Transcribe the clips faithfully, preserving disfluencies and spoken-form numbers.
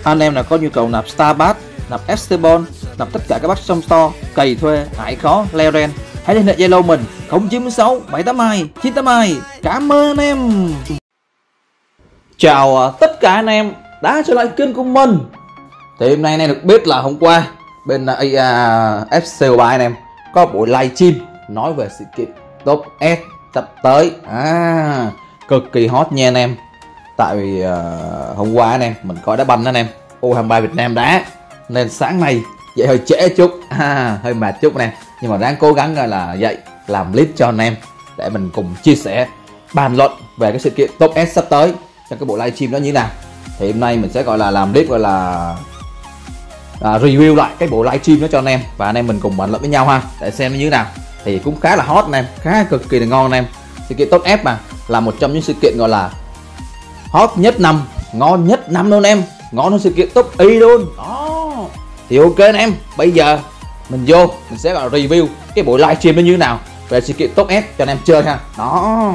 Anh em nào có nhu cầu nạp Starbass, nạp Esteban, nạp tất cả các bác trong store, cày thuê, hải khó, leo ren, hãy liên hệ Zalo mình không chín sáu bảy tám hai chín tám hai. Cảm ơn anh em. Chào tất cả anh em đã trở lại kênh của mình. Thì hôm nay anh em được biết là hôm qua bên a ép xê o ba anh em có buổi livestream nói về sự kiện Top S sắp tới, à, cực kỳ hot nha anh em. Tại vì uh, hôm qua anh em mình coi đá banh anh em, U hai mươi ba Việt Nam đá nên sáng nay dậy hơi trễ chút, à, hơi mệt chút anh em, nhưng mà ráng cố gắng là dậy làm clip cho anh em để mình cùng chia sẻ bàn luận về cái sự kiện Top S sắp tới trong cái bộ livestream đó như thế nào. Thì hôm nay mình sẽ gọi là làm clip gọi là à, review lại cái bộ livestream đó cho anh em và anh em mình cùng bàn luận với nhau ha, để xem nó như thế nào. Thì cũng khá là hot anh em, khá cực kỳ là ngon anh em. Sự kiện Top S mà là một trong những sự kiện gọi là hot nhất năm, ngon nhất năm luôn em, ngon hơn sự kiện Top Y luôn đó. Thì ok anh em, bây giờ mình vô mình sẽ gọi là review cái buổi livestream nó như thế nào về sự kiện Top S cho anh em chơi ha. Đó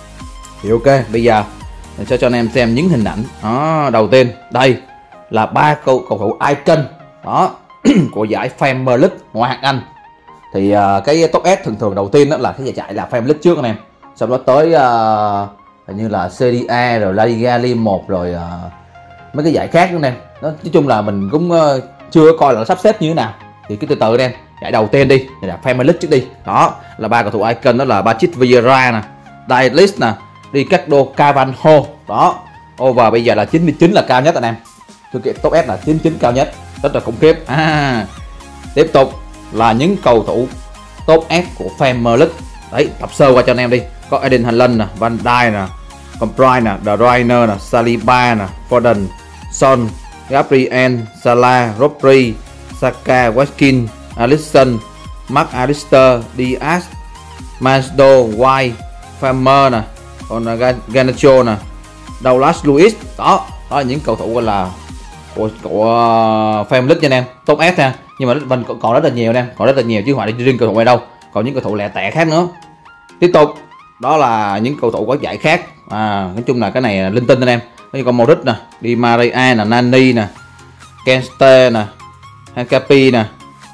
thì ok, bây giờ mình sẽ cho anh em xem những hình ảnh đó. Đầu tiên đây là ba cầu cầu thủ icon đó của giải Premier League ngoại hạng Anh. Thì uh, cái Top S thường thường đầu tiên đó là cái giải chạy là Premier League trước anh em, sau đó tới uh, hình như là Serie A rồi La Liga Ligue một rồi uh, mấy cái giải khác nữa anh em. Đó, nói chung là mình cũng uh, chưa coi là nó sắp xếp như thế nào, thì cứ từ từ anh em. Giải đầu tiên đi là Premier League trước đi. Đó là ba cầu thủ icon, đó là Patrick Vieira nè, Dalglish nè, Ricardo Carvalho. Đó, over bây giờ là chín mươi chín là cao nhất anh em. Sự kiện Top S là chín mươi chín cao nhất, rất là khủng khiếp. À, tiếp tục là những cầu thủ Top S của Premier League. Đấy, tập sơ qua cho anh em đi. Có Eden Haaland nè, Van Dijk nè, Compry nè, De Bruyne nè, Saliba nè, Foden, Son, Gabriel, Salah, Rodri, Saka, Watkins, Alisson, Mark Alister, Diaz, Masdo, White, Farmer nè, còn Garnacho nè, Douglas Luiz. Đó, đó là những cầu thủ gọi là của, của Premier League nha anh em, Top S nha. Nhưng mà mình còn rất là nhiều anh em, còn rất là nhiều chứ không phải riêng cầu thủ này đâu, còn những cầu thủ lẻ tẻ khác nữa. Tiếp tục đó là những cầu thủ có giải khác, à, nói chung là cái này là linh tinh anh em. Có còn Modric nè, Di Maria nè, Nani nè, Kenste nè, Hankapi nè,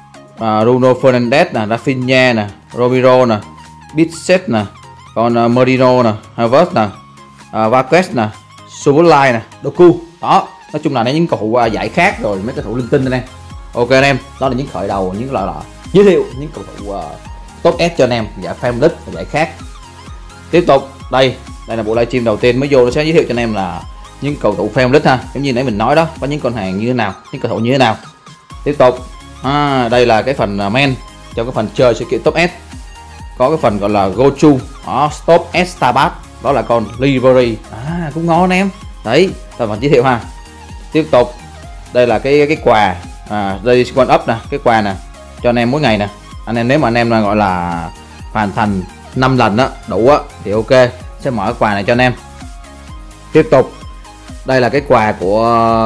uh, Bruno Fernandes nè, Rafinha nè, Romero nè, Bitset nè, còn uh, Merino nè, Havertz nè, uh, Vasquez nè, Szoboszlai nè, Doku. Đó, nói chung là những cầu thủ uh, giải khác rồi mấy cầu thủ linh tinh anh em. Ok anh em, đó là những khởi đầu, những là, là giới thiệu những cầu thủ uh, Top S cho anh em giải Premier League và giải khác. Tiếp tục đây, đây là bộ livestream đầu tiên mới vô, nó sẽ giới thiệu cho anh em là những cầu thủ Premier League ha, giống như nãy mình nói đó, có những con hàng như thế nào, những cầu thủ như thế nào. Tiếp tục à, đây là cái phần men trong cái phần chơi sự kiện Top S, có cái phần gọi là Go To đó, Top S Starbass, đó là con Livery, à, cũng ngon anh em. Đấy là phần giới thiệu ha. Tiếp tục đây là cái cái quà, à, đây One Up nè, cái quà nè cho anh em mỗi ngày nè. Anh em nếu mà anh em là gọi là hoàn thành năm lần đó đủ á thì ok, sẽ mở cái quà này cho anh em. Tiếp tục đây là cái quà của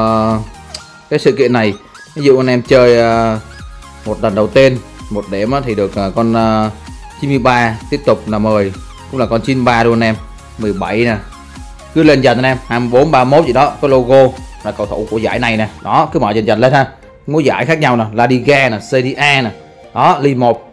cái sự kiện này. Ví dụ anh em chơi một lần đầu tiên một điểm thì được con chín mươi ba, tiếp tục là mười cũng là con chín mươi ba luôn anh em, mười bảy nè, cứ lên dần anh em, hai mươi bốn, ba mươi mốt gì đó, có logo là cầu thủ của giải này nè. Đó, cứ mở dần dần lên ha. Mỗi giải khác nhau nè, La Liga nè, Serie A nè, đó, Ligue một.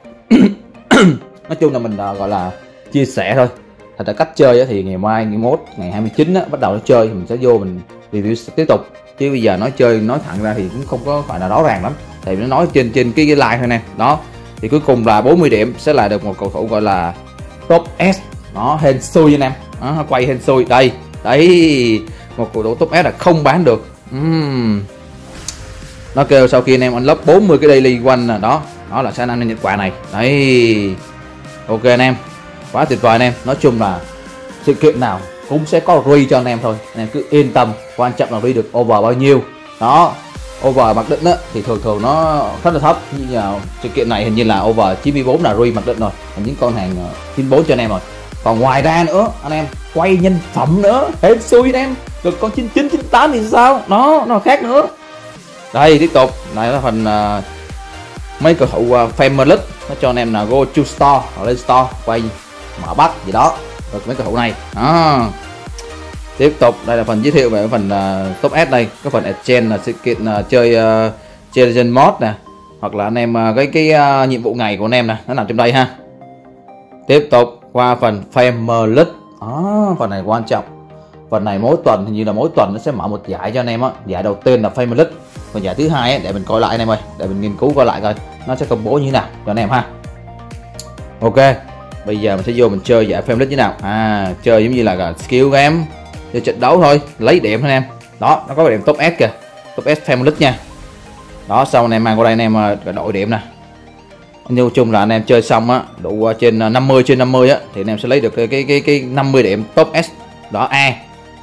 Nói chung là mình uh, gọi là chia sẻ thôi. Thật ra cách chơi thì ngày mai, ngày mốt, ngày hai mươi chín á, bắt đầu nó chơi thì mình sẽ vô mình review tiếp tục. Chứ bây giờ nói chơi nói thẳng ra thì cũng không có phải là rõ ràng lắm. Tại vì nó nói trên trên cái, cái like thôi nè. Đó. Thì cuối cùng là bốn mươi điểm sẽ là được một cầu thủ gọi là Top S. Đó, hên xui anh em. Đó, quay hên xui. Đây, đấy, một cầu thủ Top S là không bán được. Uhm. Nó kêu sau khi anh em unlock bốn mươi cái daily one nè, đó, đó là sẽ ăn nhận quà này. Đấy. Ok anh em, quá tuyệt vời anh em. Nói chung là sự kiện nào cũng sẽ có re cho anh em thôi, anh em cứ yên tâm. Quan trọng là re được over bao nhiêu. Đó, over mặc định á thì thường thường nó rất là thấp, nhưng mà sự kiện này hình như là over chín mươi bốn là re mặc định rồi, những con hàng chín mươi bốn cho anh em rồi. Còn ngoài ra nữa anh em quay nhân phẩm nữa, hết xui anh em, được con chín mươi chín, chín mươi tám thì sao, nó nó khác nữa. Đây tiếp tục này là phần uh, mấy cầu thủ uh, Premier League, nó cho anh em là go to store, lên store quay mở bắt gì đó được mấy cầu thủ này. Đó. Tiếp tục đây là phần giới thiệu về phần uh, top S đây, cái phần exchange là sự kiện uh, chơi uh, chơi Legend mod nè, hoặc là anh em uh, cái cái uh, nhiệm vụ ngày của anh em nè, nó nằm trong đây ha. Tiếp tục qua phần Family, đó, phần này quan trọng. Phần này mỗi tuần hình như là mỗi tuần nó sẽ mở một giải cho anh em á. Giải đầu tiên là Family, còn giải thứ hai ấy, để mình coi lại anh em ơi, để mình nghiên cứu coi lại coi nó sẽ công bố như thế nào cho anh em ha. Ok, bây giờ mình sẽ vô mình chơi giải Family như thế nào. À, chơi giống như là skill game, chơi trận đấu thôi, lấy điểm thôi anh em. Đó, nó có điểm top S kìa, top S Family nha. Đó, sau anh em mang qua đây anh em đổi điểm nè. Nói chung là anh em chơi xong á, đủ trên năm mươi trên năm mươi á thì anh em sẽ lấy được cái cái cái, cái năm mươi điểm top S đó A.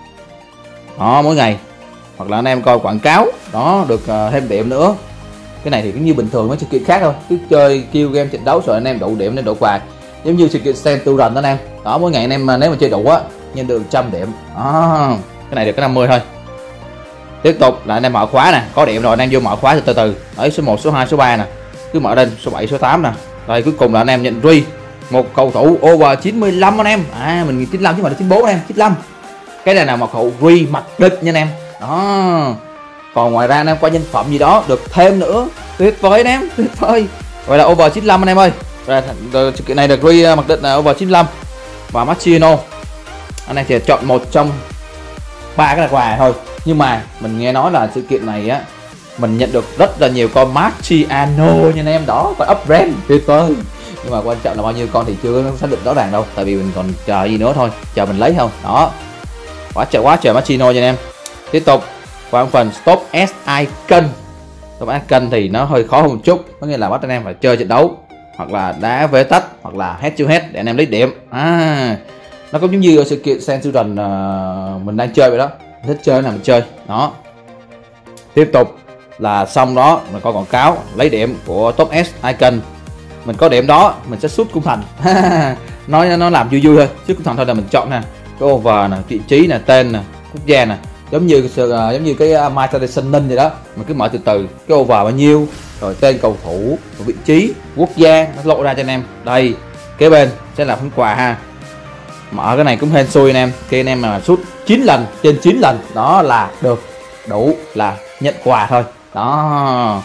Đó, mỗi ngày. Hoặc là anh em coi quảng cáo, đó được uh, thêm điểm nữa. Cái này thì cũng như bình thường với sự kiện khác thôi, cứ chơi kêu game trận đấu rồi anh em đủ điểm nên đủ quà. Giống như sự kiện Century đó anh em. Đó, mỗi ngày anh em nếu mà chơi đủ á, nhân được một trăm điểm. Đó, cái này được cái năm mươi thôi. Tiếp tục là anh em mở khóa nè, có điểm rồi anh em vô mở khóa từ từ từ. Đấy, số một, số hai, số ba nè. Cứ mở lên số bảy, số tám nè. Đây cuối cùng là anh em nhận free một cầu thủ over chín mươi lăm anh em. À, mình chín mươi lăm chứ mà là chín mươi bốn anh em, chín mươi lăm. Cái này là một cầu free mặc định nha anh em. Đó. Còn ngoài ra anh em qua nhân phẩm gì đó được thêm nữa. Tuyệt vời anh em, tuyệt vời. Vậy là over chín mươi lăm anh em ơi. Rồi sự kiện này được free mặc định là over chín mươi lăm và Machino. Anh em chỉ chọn một trong ba cái là quà thôi. Nhưng mà mình nghe nói là sự kiện này á, mình nhận được rất là nhiều con Marciano nha anh em, đó, phải up brand tuyệt vời. Nhưng mà quan trọng là bao nhiêu con thì chưa xác định rõ ràng đâu, tại vì mình còn chờ gì nữa thôi, chờ mình lấy không. Đó, quá trời quá trời Marciano nha anh em. Tiếp tục qua phần Stop S Icon. Stop S Icon thì nó hơi khó hơn một chút, có nghĩa là bắt anh em phải chơi trận đấu hoặc là đá vế tách hoặc là head to head để anh em lấy điểm. À, nó cũng giống như sự kiện Century uh, mình đang chơi vậy đó, thích chơi là mình chơi. Đó, tiếp tục là xong đó, mình có quảng cáo lấy điểm của Top S Icon. Mình có điểm đó mình sẽ sút cung thành. nói nó làm vui vui thôi, sút cung thành thôi là mình chọn nè, cái over nè, vị trí nè, tên nè, quốc gia nè, giống như uh, giống như cái uh, My Tradition vậy đó. Mình cứ mở từ từ cái over bao nhiêu, rồi tên cầu thủ, rồi vị trí, quốc gia nó lộ ra cho anh em. Đây, kế bên sẽ là phần quà ha. Mở cái này cũng hên xui anh em, khi anh em mà sút chín lần trên chín lần đó là được, đủ là nhận quà thôi. Đó,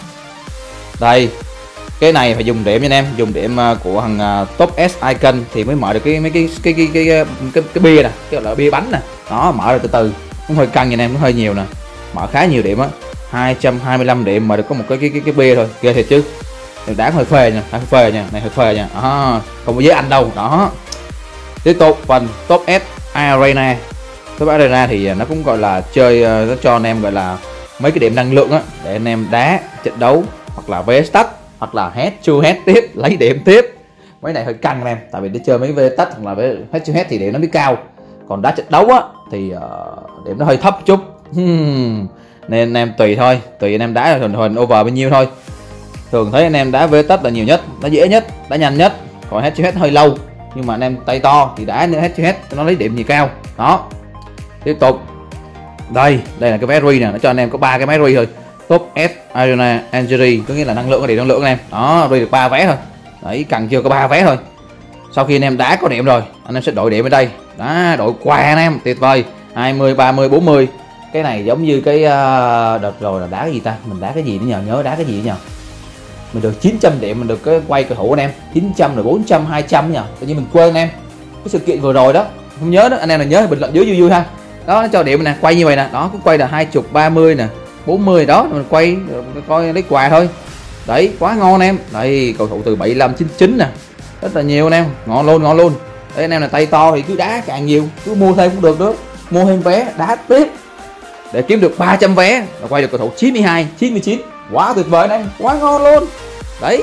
đây cái này phải dùng điểm nha anh em, dùng điểm của thằng Top S Icon thì mới mở được cái mấy cái cái cái cái cái, cái, cái bia nè, cái gọi là bia bánh nè. Đó, mở rồi từ từ, cũng hơi căng nha anh em, cũng hơi nhiều nè, mở khá nhiều điểm á, hai trăm hai mươi lăm điểm mà được có một cái cái cái, cái bia thôi, ghê thiệt chứ. Đá hơi phê nha, hơi phê nha, này hơi phê nha. Đó, không có với anh đâu. Đó, tiếp tục phần Top S Arena. Top S Arena thì nó cũng gọi là chơi, nó cho anh em gọi là mấy cái điểm năng lượng á, để anh em đá trận đấu hoặc là vê tách hoặc là head to head tiếp, lấy điểm tiếp. Mấy này hơi căng anh em, tại vì để chơi mấy vê tách hoặc là head to head thì điểm nó mới cao, còn đá trận đấu á thì uh, điểm nó hơi thấp chút. Hmm. Nên anh em tùy thôi, tùy anh em đá rồi hình over bao nhiêu thôi. Thường thấy anh em đá vê tách là nhiều nhất, nó dễ nhất, đá nhanh nhất, còn head to head hơi lâu. Nhưng mà anh em tay to thì đá head to head nó lấy điểm nhiều cao. Đó, tiếp tục đây, đây là cái vé free nè, nó cho anh em có ba cái vé free thôi. Top S Arena Injury có nghĩa là năng lượng, có điểm năng lượng anh em. Đó, free được ba vé thôi. Đấy, cần chưa có ba vé thôi. Sau khi anh em đá có điểm rồi, anh em sẽ đổi điểm ở đây. Đó, đổi quà anh em, tuyệt vời. hai mươi, ba mươi, bốn mươi. Cái này giống như cái uh, đợt rồi là đá cái gì ta? Mình đá cái gì nữa nhờ, nhớ đá cái gì nhờ. Mình được chín trăm điểm, mình được cái quay cầu thủ anh em, chín trăm rồi bốn trăm, hai trăm nhờ. Tự nhiên mình quên anh em. Cái sự kiện vừa rồi đó, không nhớ đó, anh em là nhớ bình luận dưới vui vui ha. Đó, nó cho điểm nè, quay như vậy nè, đó, cứ quay là hai mươi, ba mươi nè, bốn mươi đó, mình quay coi lấy quà thôi. Đấy, quá ngon anh em. Đây, cầu thủ từ bảy mươi lăm, chín mươi chín nè. Rất là nhiều anh em, ngon luôn, ngon luôn. Đấy, anh em là tay to thì cứ đá càng nhiều, cứ mua thêm cũng được nữa. Mua thêm vé, đá tiếp để kiếm được ba trăm vé, và quay được cầu thủ chín mươi hai, chín mươi chín. Quá tuyệt vời anh em, quá ngon luôn. Đấy.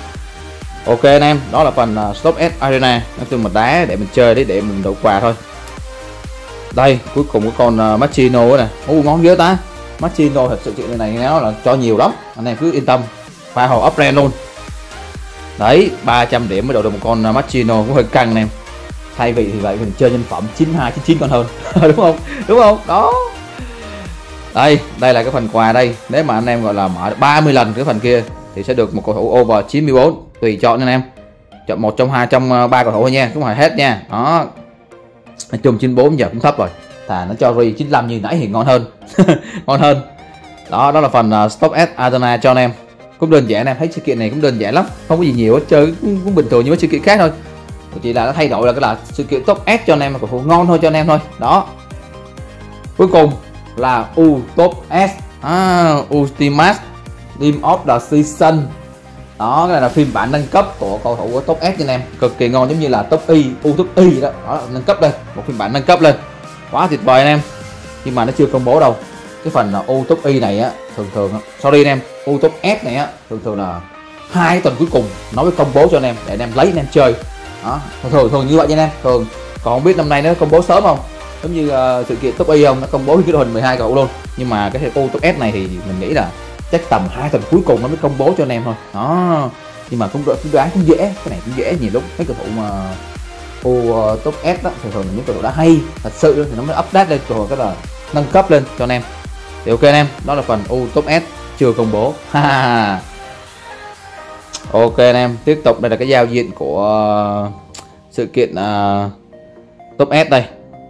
Ok anh em, đó là phần uh, Stop S Arena. Nói chung mình đá để mình chơi đấy, để mình đổi quà thôi. Đây, cuối cùng có con uh, Machino nè. Ô, ngon ghê ta. Machino thật sự chuyện này nó là cho nhiều lắm. Anh em cứ yên tâm. Pha hồ up brand luôn. Đấy, ba trăm điểm mới đổi được một con uh, Machino, cũng hơi căng anh em. Thay vì thì vậy mình chơi nhân phẩm chín mươi hai, chín mươi chín còn hơn. Đúng không? Đúng không? Đó. Đây, đây là cái phần quà đây. Nếu mà anh em gọi là mở ba mươi lần cái phần kia thì sẽ được một cầu thủ over chín mươi bốn, tùy chọn anh em. Chọn một trong hai trong ba cầu thủ thôi nha, không phải hết nha. Đó. Nói chung chín mươi bốn giờ cũng thấp rồi. thà nó cho re chín mươi lăm như nãy thì ngon hơn. Ngon hơn. Đó, đó là phần uh, Stop S Alternate cho anh em. Cũng đơn giản, em thấy sự kiện này cũng đơn giản lắm, không có gì nhiều hết, chơi cũng, cũng bình thường như mấy sự kiện khác thôi, chỉ là nó thay đổi là cái là sự kiện Top S cho anh em mà cũng ngon thôi cho anh em thôi. Đó, cuối cùng là U Top S à, Ultimate Team of the Season. Đó, cái này là phiên bản nâng cấp của cầu thủ của Top S cho anh em, cực kỳ ngon, giống như là Top Y, U Top Y đó. Đó, nâng cấp lên, một phiên bản nâng cấp lên, quá tuyệt vời anh em. Nhưng mà nó chưa công bố đâu. Cái phần U Top Y này á, thường thường sorry anh em, U Top S này á, thường thường là hai tuần cuối cùng nó mới công bố cho anh em để anh em lấy anh em chơi. Đó, thường thường, thường như vậy nha anh em. Thường còn không biết năm nay nó công bố sớm không, giống như uh, sự kiện Top Y không, nó công bố cái đội hình mười hai cầu thủ luôn. Nhưng mà cái U Top S này thì mình nghĩ là chắc tầm hai tuần cuối cùng nó mới công bố cho anh em thôi. Đó, nhưng mà cũng cũng đoán cũng dễ, cái này cũng dễ, nhiều lúc mấy cầu thủ mà U uh, Top S đó thường thường là những cầu thủ đã hay thật sự thì nó mới update lên, rồi cái là nâng cấp lên cho anh em. Thì ok anh em, đó là phần U Top S chưa công bố. Ok anh em, tiếp tục đây là cái giao diện của sự kiện uh, Top S đây.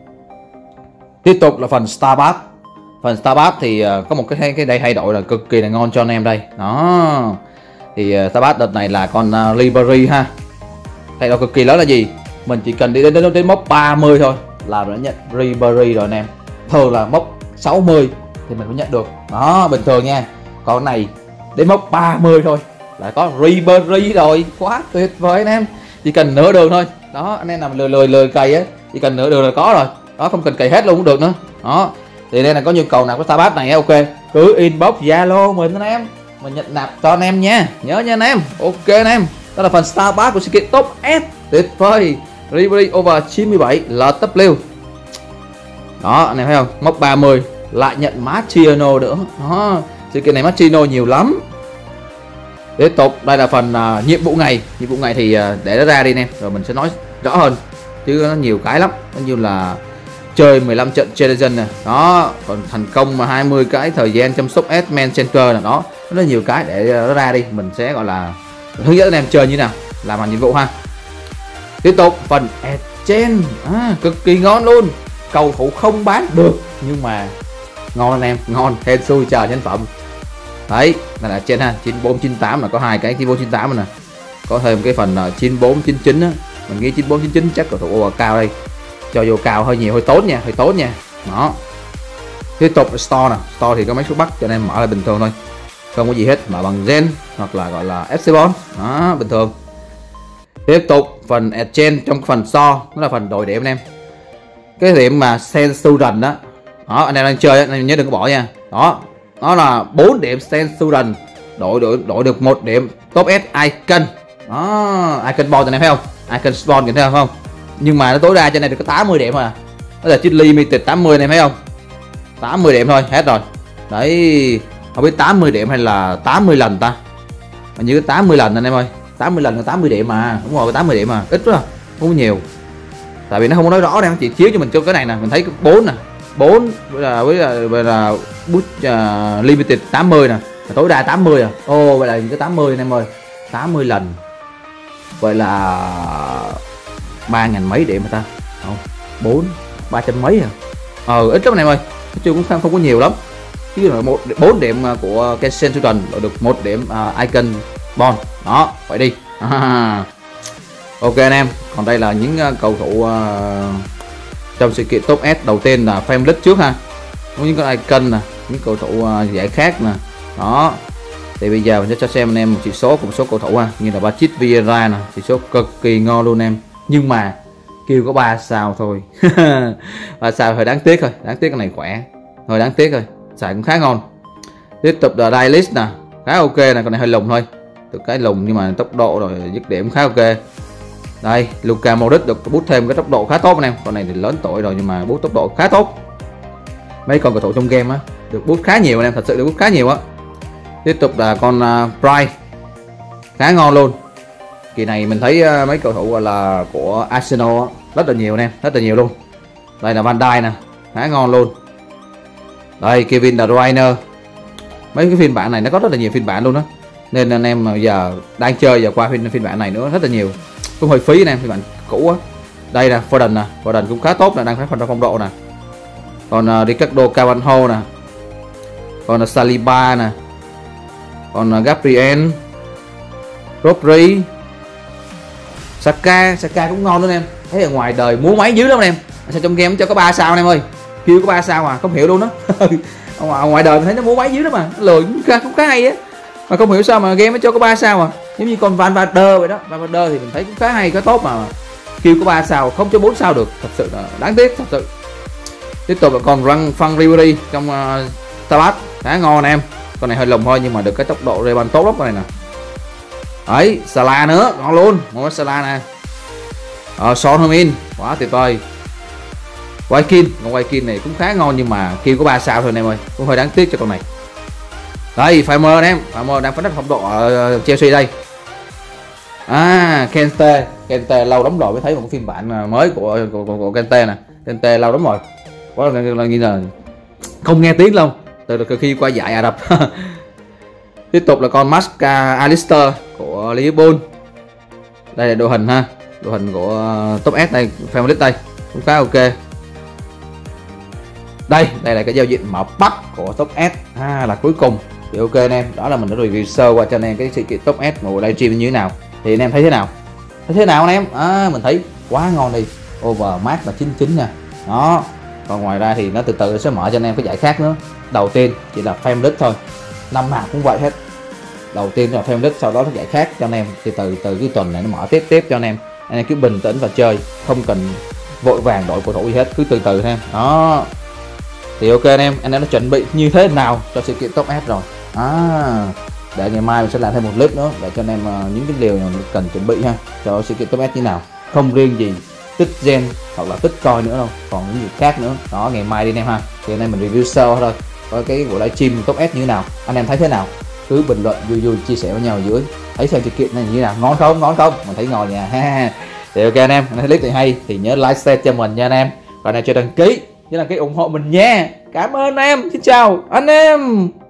Tiếp tục là phần Star Pass. Phần Star Pass thì uh, có một cái cái đây thay đổi là cực kỳ là ngon cho anh em đây. Đó. Thì uh, Star Pass đợt này là con uh, Ribery ha. Thay đổi cực kỳ lớn là gì? Mình chỉ cần đi đến đến, đến mốc ba mươi thôi là đã nhận Ribery rồi anh em. Thường là mốc sáu mươi thì mình mới nhận được. Đó, bình thường nha. Còn này đến mốc ba mươi thôi là có Ribery rồi, quá tuyệt vời anh em. Chỉ cần nửa đường thôi. Đó, anh em làm lười lười lười cày á, chỉ cần nửa đường là có rồi. Đó, không cần cày hết luôn cũng được nữa. Đó. Thì đây là có nhu cầu nào có Star Pass này ok, cứ inbox Zalo mình anh em, mình nhận nạp cho anh em nha. Nhớ nha anh em. Ok anh em. Đó là phần Star Pass của sự kiện Top S. Tuyệt vời. Ribery over chín mươi bảy L W. Đó, anh em thấy không? Mốc ba mươi lại nhận Martiano nữa. Đó, sự kiện này Martiano nhiều lắm. Tiếp tục đây là phần uh, nhiệm vụ ngày. Nhiệm vụ ngày thì uh, để nó ra đi nè, rồi mình sẽ nói rõ hơn, chứ nó nhiều cái lắm. Nó như là chơi mười lăm trận challenge nè, đó, còn thành công mà hai mươi cái thời gian chăm sóc admin center nè, đó, nó nhiều cái để uh, nó ra đi, mình sẽ gọi là hướng dẫn anh em chơi như nào, làm bằng nhiệm vụ ha. Tiếp tục phần exchange, à, cực kỳ ngon luôn, cầu thủ không bán được nhưng mà ngon anh em, ngon, hên xui chờ nhân phẩm. Đấy, này là trên ha, chín bốn chín tám là có hai cái chín bốn chín tám này nè. Có thêm cái phần uh, chín bốn chín chín á, mình nghĩ chín bốn chín chín chắc cầu thủ over cao đây. Cho vô cao hơi nhiều, hơi tốn nha, hơi tốn nha. Đó. Tiếp tục store nè, store thì có mấy số bắt cho nên mở là bình thường thôi. Không có gì hết, mở bằng gen hoặc là gọi là ép xê bond. Đó, bình thường. Tiếp tục phần exchange trong phần store, đó là phần đổi điểm anh em. Cái điểm mà Sen Student đó. Đó, anh em đang chơi anh em nhớ đừng có bỏ nha. Đó. Đó là bốn điểm Sen Student, đổi đổi đổi được một điểm Top S Icon. Đó, Icon bond anh em thấy không? Icon spawn kìa thấy không? Nhưng mà nó tối đa cho này được có tám mươi điểm à. Đó là chích limited tám mươi anh em thấy không? tám mươi điểm thôi, hết rồi. Đấy, không biết tám mươi điểm hay là tám mươi lần ta. Hình như tám mươi lần anh em ơi. tám mươi lần là tám mươi điểm mà. Đúng rồi, tám mươi điểm mà, ít quá. Không có nhiều. Tại vì nó không có nói rõ đâu, chỉ chiếu cho mình cho cái này nè, mình thấy bốn nè. bốn với là với là, với là boost uh, limited tám mươi nè, tối đa tám mươi à. Ô, vậy là cái tám mươi anh em ơi. tám mươi lần. Vậy là ba ngàn mấy điểm mà ta. Không, bốn ba trăm mấy à. Ờ, ít lắm anh em ơi. Nói chung cũng không, không có nhiều lắm. Chứ là một bốn điểm của Kensen tuần được một điểm uh, Icon Bond. Đó, vậy đi. À. Ok anh em, còn đây là những uh, cầu thủ uh, trong sự kiện Top S. Đầu tiên là Family trước ha. Có những cái icon nè, những cầu thủ uh, giải khác nè. Đó. Thì bây giờ mình sẽ cho xem anh em một chỉ số của một số cầu thủ ha, như là Patrick Vieira nè, chỉ số cực kỳ ngon luôn em. Nhưng mà kêu có ba sao thôi. Ba sao hơi đáng tiếc thôi, đáng tiếc cái này khỏe. Hơi đáng tiếc thôi, xài cũng khá ngon. Tiếp tục là Dailist nè, khá ok nè, con này hơi lùng thôi. Được cái lùng nhưng mà tốc độ rồi dứt điểm khá ok. Đây, Luka Modric được boost thêm cái tốc độ khá tốt anh em. Con này thì lớn tuổi rồi nhưng mà boost tốc độ khá tốt. Mấy con cầu thủ trong game á được boost khá nhiều anh em, thật sự được boost khá nhiều á. Tiếp tục là con uh, Bright, khá ngon luôn. Kỳ này mình thấy uh, mấy cầu thủ gọi là của Arsenal á, rất là nhiều anh em, rất là nhiều luôn. Đây là Van Dijk nè, khá ngon luôn. Đây Kevin De Bruyne. Mấy cái phiên bản này nó có rất là nhiều phiên bản luôn đó. Nên anh em mà giờ đang chơi giờ qua phiên phiên bản này nữa rất là nhiều. Cũng hơi phí anh em, phiên bản cũ á. Đây là Foden nè, Foden cũng khá tốt nè, đang phát phần phong độ nè. Còn uh, Ricardo Carvalho nè, còn uh, Saliba nè, còn uh, Gabriel, Rodri, Saka. Saka cũng ngon nữa em. Thấy ở ngoài đời múa máy dữ lắm em. Sao trong game cho có ba sao anh em ơi, kêu có ba sao à, không hiểu luôn đó. ở ngoài đời thấy nó múa máy dữ lắm mà, lười cũng khá, cũng khá hay á, mà không hiểu sao mà game nó cho có ba sao à. Giống như con Van Vader vậy đó. Van Vader thì mình thấy cũng khá hay, khá tốt mà kêu có ba sao, không cho bốn sao được, thật sự là đáng tiếc thật sự. Tiếp tục là còn Răng Fan Ribery trong uh, Tabat, khá ngon em. Con này hơi lùng thôi nhưng mà được cái tốc độ rebound tốt lắm con này nè. Đấy, Salah nữa, ngon luôn, một Salah nè. Ờ, Son Heung-min, quá tuyệt vời. Wykin, con Wykin này cũng khá ngon nhưng mà kêu có ba sao thôi anh em ơi, cũng hơi đáng tiếc cho con này. Đây, Farmer em, Farmer đang phấn đất phong độ ở Chelsea đây. À, Kante, Kante lâu lắm rồi mới thấy một phiên bản mới của của, của, của Kante nè. Kante lâu lắm rồi. Quá là, là như là không nghe tiếng đâu, từ từ khi qua giải Ả Rập. Tiếp tục là con Masca Alistair của Liverpool. Đây là đội hình ha, đội hình của top S đây, Premier League đây, cũng khá ok. Đây, đây là cái giao diện mở bắt của top S à, là cuối cùng. Thì ok anh em, đó là mình đã review sơ qua cho anh em cái sự kiện top S mùa livestream như thế nào. Thì anh em thấy thế nào? Thấy thế nào anh em? À, mình thấy quá ngon đi. Overmax là chín mươi chín nha. Đó. Còn ngoài ra thì nó từ từ sẽ mở cho anh em cái giải khác nữa. Đầu tiên chỉ là Premier League thôi. Năm nào cũng vậy hết. Đầu tiên là Premier League, sau đó cái giải khác cho anh em. Thì từ từ cái tuần này nó mở tiếp tiếp cho anh em. Anh em cứ bình tĩnh và chơi, không cần vội vàng đổi cầu thủ gì hết, cứ từ từ thêm. Đó. Thì ok anh em, anh em đã chuẩn bị như thế nào cho sự kiện top S rồi. À, để ngày mai mình sẽ làm thêm một clip nữa để cho anh em uh, những cái điều mà mình cần chuẩn bị ha cho sự kiện top S như nào. Không riêng gì tích gen hoặc là tích coin nữa đâu, còn những gì khác nữa. Đó, ngày mai đi anh em ha. Thì anh em mình review sơ thôi, có cái buổi livestream top S như thế nào, anh em thấy thế nào, cứ bình luận vui vui chia sẻ với nhau ở dưới. Thấy xem sự kiện này như thế nào, ngon không, ngon không, mình thấy ngon nha ha. Thì ok anh em, anh thấy clip này hay thì nhớ like share cho mình nha anh em, và anh em cho đăng ký, nhớ đăng ký ủng hộ mình nha. Cảm ơn em, xin chào anh em.